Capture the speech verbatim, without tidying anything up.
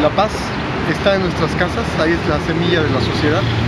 La paz está en nuestras casas, ahí es la semilla de la sociedad.